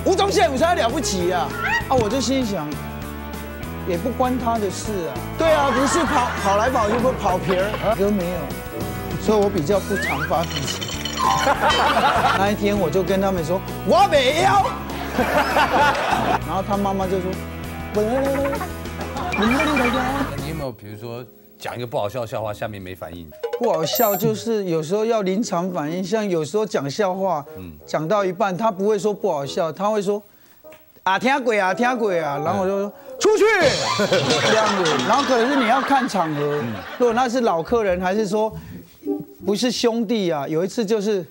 吴宗宪有啥了不起啊？啊，我就心想，也不关他的事啊。对啊，不是跑来跑去不跑皮儿，哥没有，所以我比较不常发脾气。那一天我就跟他们说，我没有。然后他妈妈就说， 你有没有比如说讲一个不好笑的笑话，下面没反应？ 不好笑就是有时候要临场反应，像有时候讲笑话，讲到一半他不会说不好笑，他会说啊听鬼啊听鬼啊，然后我就说出去这样子，然后可能是你要看场合，如果那是老客人，还是说不是兄弟啊，有一次就是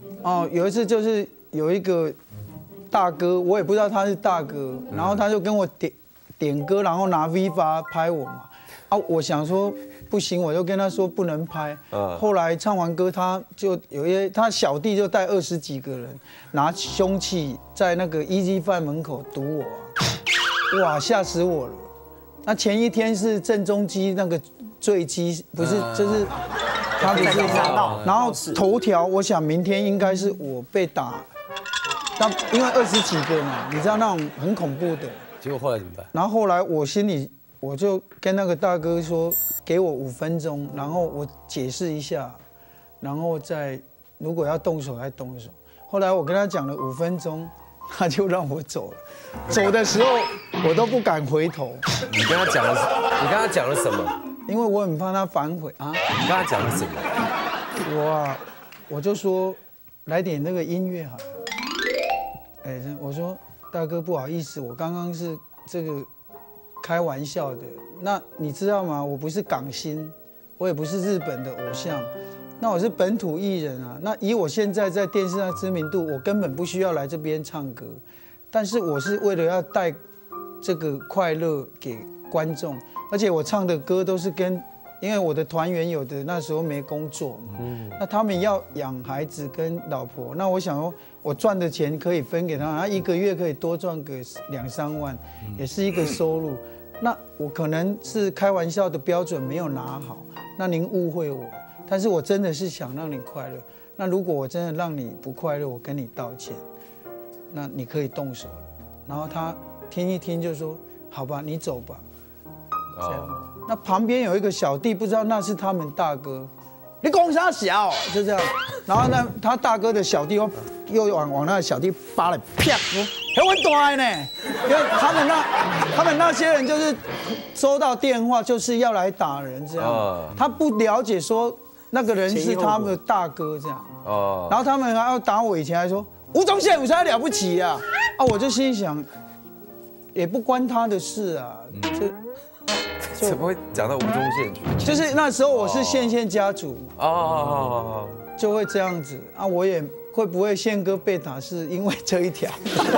有一个大哥，我也不知道他是大哥，然后他就跟我点歌，然后拿 V8 拍我嘛，啊，我想说不行，我就跟他说不能拍。后来唱完歌，他就他小弟就带20几个人拿凶器在那个 EZ 饭门口堵我啊，哇，吓死我了。那前一天是郑中基那个坠机，不是就是他不是，然后头条，我想明天应该是我被打。但因为20几个嘛，你知道那种很恐怖的。 结果后来怎么办？ 然后后来我心里我就跟那个大哥说，给我5分钟，然后我解释一下，然后再如果要动手再动手。后来我跟他讲了5分钟，他就让我走了。走的时候我都不敢回头。 你跟他讲了什么？ 因为我很怕他反悔啊。 你跟他讲了什么？ 我就说来点那个音乐好了。哎，我说大哥不好意思，我刚刚是这个开玩笑的。那你知道吗？我不是港星，我也不是日本的偶像，那我是本土艺人啊。那以我现在在电视上知名度，我根本不需要来这边唱歌。但是我是为了要带这个快乐给观众，而且我唱的歌都是因为我的团员有的那时候没工作嘛，那他们要养孩子跟老婆，那我想说，我赚的钱可以分给他，他1个月可以多赚个2、3万，也是一个收入。那我可能是开玩笑的标准没有拿好，那您误会我，但是我真的是想让你快乐。那如果我真的让你不快乐，我跟你道歉，那你可以动手了。然后他听一听就说，好吧，你走吧，这样。那旁边有一个小弟，不知道那是他们大哥，你公啥小，就这样。然后呢，他大哥的小弟又往那个小弟扒了，啪，说很大呢。因为他们那些人就是收到电话就是要来打人这样，他不了解说那个人是他们的大哥这样。然后他们还要打我，以前还说吴宗宪有啥了不起啊？啊，我就心里想，也不关他的事啊， 怎么会讲到吴宗宪去？ 就是那时候我是宪家族哦， 就会这样子啊。我也会不会宪哥被打是因为这一条？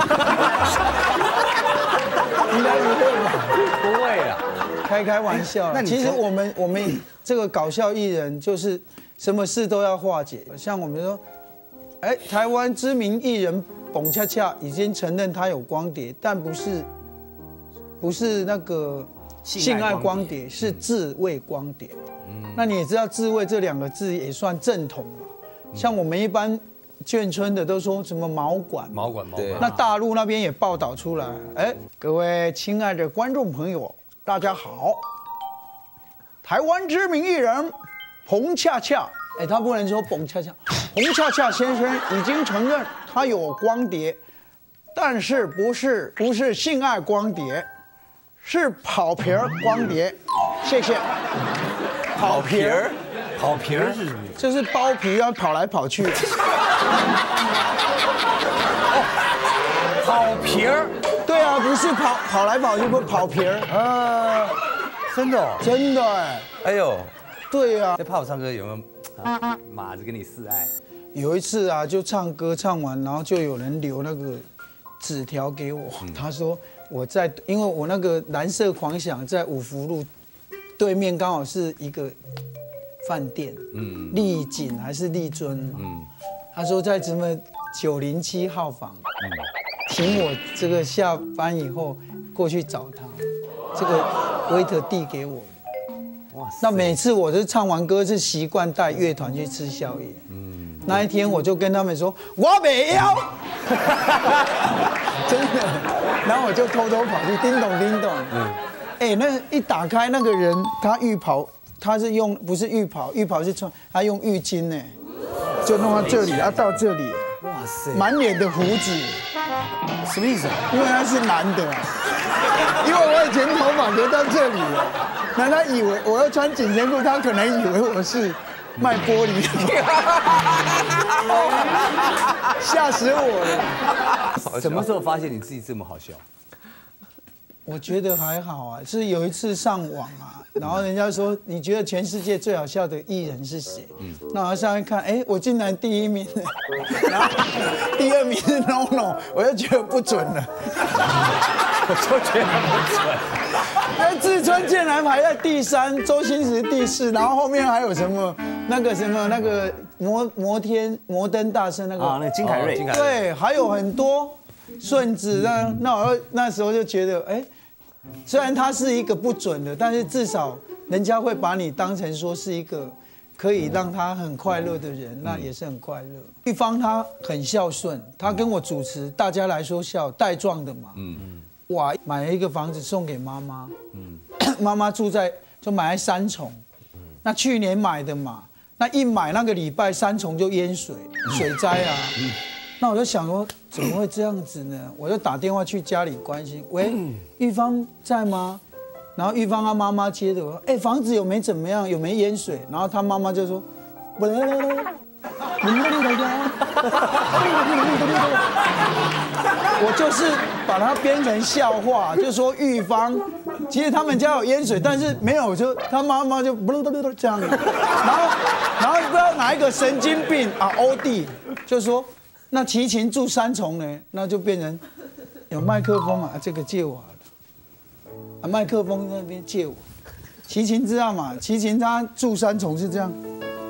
应该不会吧？ 不会啊， 开玩笑。其实我们这个搞笑艺人就是什么事都要化解。像我们说，哎，台湾知名艺人彭恰恰已经承认他有光碟，但不是那个。性爱光碟是自慰光碟，那你也知道自慰这2个字也算正统嘛。像我们一般眷村的都说什么毛管，那大陆那边也报道出来。哎，各位亲爱的观众朋友，大家好。台湾知名艺人彭恰恰，哎，他不能说彭恰恰，彭恰恰先生已经承认他有光碟，但是不是性爱光碟。是跑皮儿光碟，谢谢。 跑皮儿是什么？ 就是包皮要跑来跑去。 跑皮儿？ 对啊，不是跑来跑去，不跑皮儿啊？ 真的？ 真的哎。 哎呦， 对啊。 在怕我唱歌有没有马子跟你示爱？ 有一次啊，就唱歌唱完，然后就有人留那个纸条给我，他说。因为我那个蓝色狂想在五福路对面，刚好是一个饭店，丽景还是丽尊嘛，他说在什么907号房，请我这个下班以后过去找他，这个waiter递给我，那每次我就唱完歌是习惯带乐团去吃宵夜，那一天我就跟他们说我没有。 真的。然后我就偷偷跑去，叮咚叮咚。哎，那一打开，那个人他浴袍，他是用不是浴袍，浴袍是穿，他用浴巾呢，就弄到这里，要到这里。哇塞，满脸的胡子， 什么意思啊？ 因为他是男的，因为我以前头发留到这里了，那他以为我要穿紧身裤，他可能以为我是卖玻璃的，吓死我了。 什么时候发现你自己这么好笑？ 我觉得还好啊，是有一次上网啊，然后人家说你觉得全世界最好笑的艺人是谁？那我上去看，哎，我竟然第1名，然后第2名是 NONO， 我就觉得不准了， 我就觉得不准。 那志村健然排在第3，周星驰第4，然后后面还有什么那个摩登大圣那个啊，那金凯瑞， 对，还有很多顺子那我那时候就觉得，哎。虽然他是一个不准的，但是至少人家会把你当成说是一个可以让他很快乐的人，那也是很快乐。玉芳她很孝顺，她跟我主持，大家来说笑带状的嘛。哇，买了一个房子送给妈妈，妈妈就买在三重，那去年买的嘛，那一买那个礼拜三重就淹水灾啊。那我就想说，怎么会这样子呢？我就打电话去家里关心，喂，玉芳在吗？然后玉芳她妈妈接着我说，哎，房子有没怎么样？有没淹水？然后她妈妈就说，我就是把它编成笑话，就说玉芳，其实他们家有淹水，但是没有，就他妈妈就这样，然后不知道哪一个神经病啊，欧弟就说。那齐秦住三重呢，那就变成有麦克风啊，这个借我好了，啊，麦克风那边借我。齐秦知道嘛？齐秦他住三重是这样。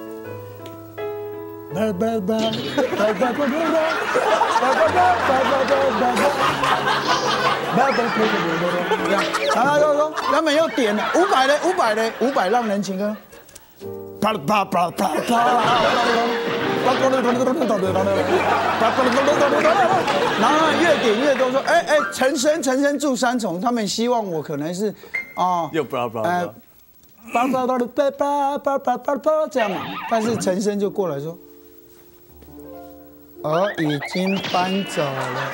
然后他就说，他们又点了500让人情歌。啪啪啪啪啪。然后越点越多，说陈升住三重，他们希望我可能是又不这样嘛，但是陈升就过来说，我已经搬走了，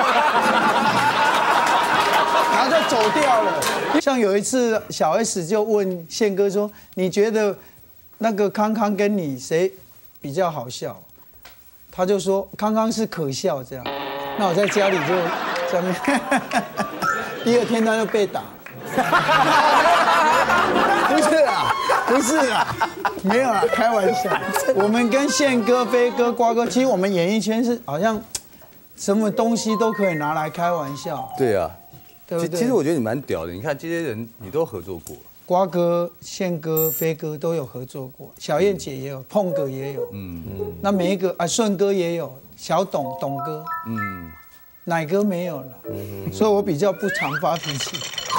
然后就走掉了。像有一次小 S 就问宪哥说，你觉得那个康康跟你谁比较好笑？他就说康康是可笑这样。那我在家里就在那边，第2天他就被打。不是啊，没有啦，开玩笑。我们跟宪哥、飞哥、瓜哥，其实我们演艺圈是好像什么东西都可以拿来开玩笑。 对啊， 对不对？ 其实我觉得你蛮屌的，你看这些人你都合作过。 瓜哥、宪哥、飞哥都有合作过，小燕姐也有，碰哥也有，那每一个啊，顺哥也有，小董哥，奶哥没有了，所以我比较不常发脾气，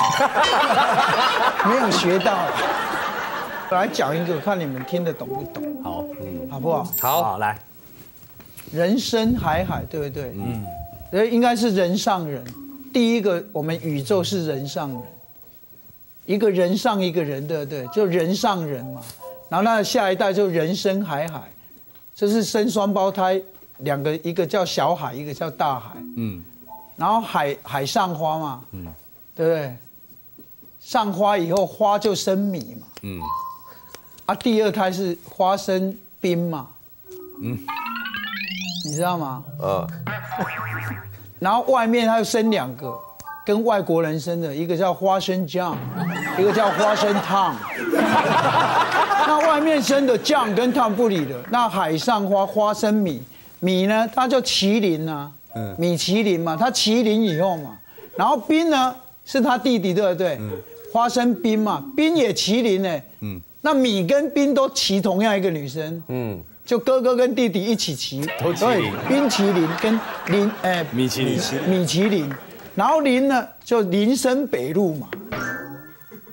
没有学到。我来讲一个，看你们听得懂不懂？ 好， 好不好？ 好，来， 人生海海，对不对？应该是人上人。第一个，我们宇宙是人上人。一个人上一个人，对不对？就人上人嘛。然后那下一代就人生海海，这是生双胞胎，2个，一个叫小海，一个叫大海。然后海上花嘛，对不对？上花以后花就生米嘛。第2胎是花生冰嘛。你知道吗？然后外面它又生2个。跟外国人生的，一个叫花生酱，一个叫花生烫。那外面生的酱跟烫不理的，那海上花生米呢，它叫麒麟啊，米麒麟嘛，它麒麟以后嘛，然后冰呢是他弟弟对不对？花生冰嘛，冰也麒麟呢。那米跟冰都骑同样一个女生，就哥哥跟弟弟一起骑，所以冰麒麟跟米麒麟。然后林呢，就林生北路嘛，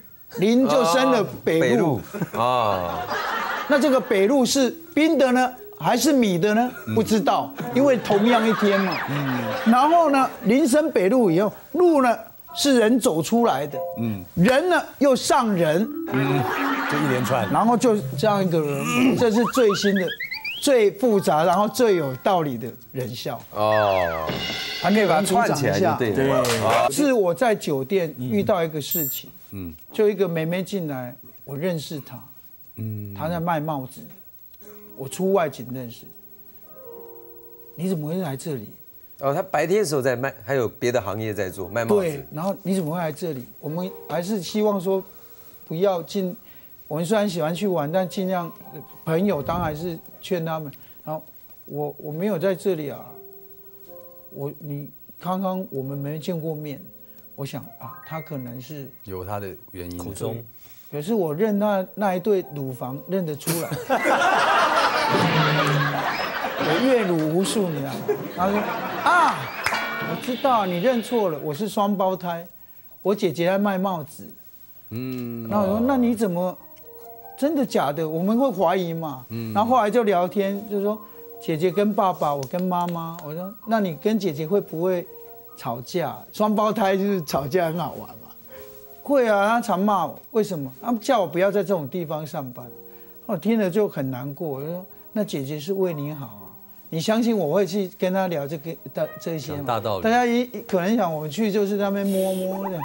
林就生了北路啊。那这个北路是冰的呢， 还是米的呢？不知道，因为同样一天嘛。然后呢，林森北路以后，路呢是人走出来的，人呢又上人， 就一连串， 然后就这样一个人，这是最新的、最复杂，然后最有道理的人效。 哦， 还可以把它串起来就对了。 是我在酒店遇到一个事情，就一个妹妹进来，我认识她，她在卖帽子，我出外景认识。你怎么会来这里？ 哦，他白天的时候在卖，还有别的行业在做卖帽子。 对，然后你怎么会来这里？我们还是希望说，不要进。我们虽然喜欢去玩，但尽量朋友当然是劝他们。然后我没有在这里啊，你刚刚我们没见过面，我想啊，他可能是有他的原因。 口中， 可是我认那一对乳房认得出来，我阅乳无数，你知道吗？他说啊，我知道你认错了，我是双胞胎，我姐姐在卖帽子。那我说那你怎么真的假的？我们会怀疑嘛。然后后来就聊天，就说姐姐跟爸爸，我跟妈妈。我说那你跟姐姐会不会吵架？双胞胎就是吵架很好玩嘛。会啊，他常骂我，为什么？他们叫我不要在这种地方上班。我听了就很难过，我说那姐姐是为你好啊，你相信我会去跟他聊这些吗？ 大道理。 大家可能想我们去就是在那边摸摸的。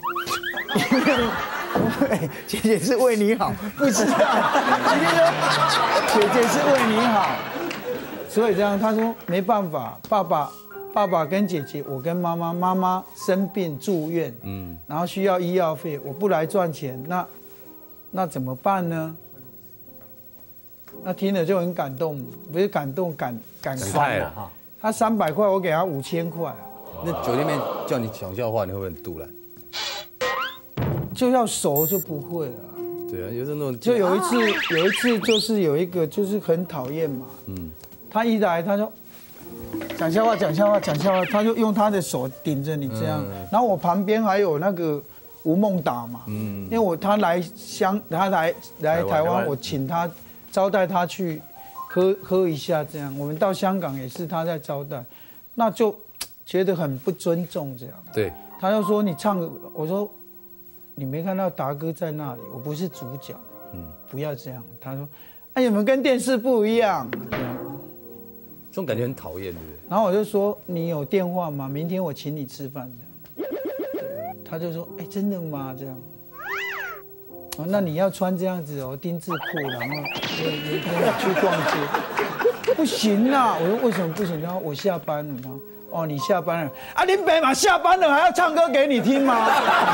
姐姐是为你好，不知道。今天说姐姐是为你好，所以这样他说没办法，爸爸跟姐姐，我跟妈妈生病住院，然后需要医药费，我不来赚钱，那怎么办呢？那听了就很感动，不是感动感慨了哈。 他300块，我给他5000块。 那酒店面叫你讲笑话，你会不会很突然？ 就要熟就不会了。 对啊，有那种。 就有一次就是有一个就是很讨厌嘛，他一来他就讲笑话，他就用他的手顶着你这样，然后我旁边还有那个吴孟达嘛，因为他来台湾，我请他招待他去喝一下这样，我们到香港也是他在招待，那就觉得很不尊重这样。 对， 他就说你唱，我说。你没看到达哥在那里，我不是主角，不要这样。他说，哎，你们跟电视不一样， 这种感觉很讨厌，对不对？ 然后我就说，你有电话吗？明天我请你吃饭，这样。他就说，哎，真的吗？这样。哦，那你要穿这样子哦，丁字裤，然后明天去逛街，不行啊！我说为什么不行？他说我下班了。哦，你下班了啊？林北嘛下班了还要唱歌给你听吗？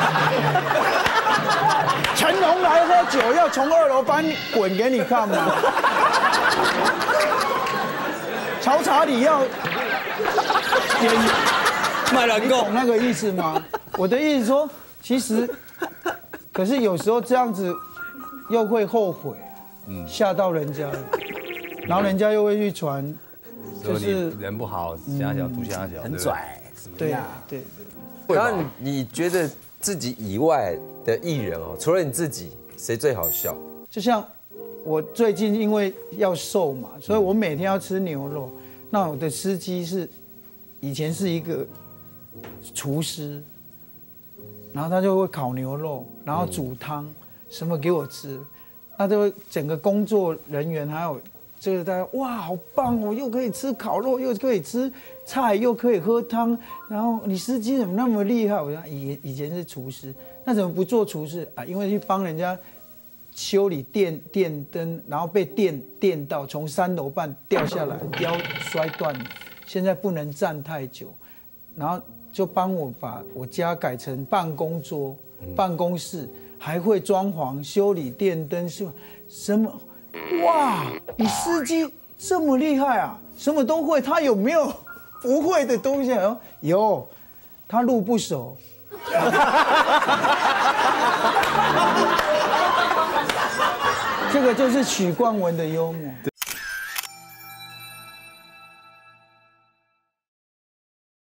成龙来喝酒要从2楼搬滚给你看吗？乔查理要演卖人够那个意思吗？我的意思说，其实，可是有时候这样子又会后悔，吓到人家了，然后人家又会去传。 就是人不好，瞎小图瞎小， 很拽， 对呀，对。 刚刚你觉得自己以外的艺人哦，除了你自己，谁最好笑？ 就像我最近因为要瘦嘛，所以我每天要吃牛肉。那我的司机以前是一个厨师，然后他就会烤牛肉，然后煮汤，什么给我吃，那就会整个工作人员还有。这个大家哇，好棒哦！又可以吃烤肉，又可以吃菜，又可以喝汤。然后你司机怎么那么厉害？我说以前是厨师，那怎么不做厨师啊？因为去帮人家修理电灯，然后被电到，从3楼半掉下来，腰摔断了。现在不能站太久，然后就帮我把我家改成办公桌、办公室，还会装潢、修理电灯，什么？哇，你司机这么厉害啊，什么都会。他有没有不会的东西？有，他路不熟。这个就是许冠文的幽默。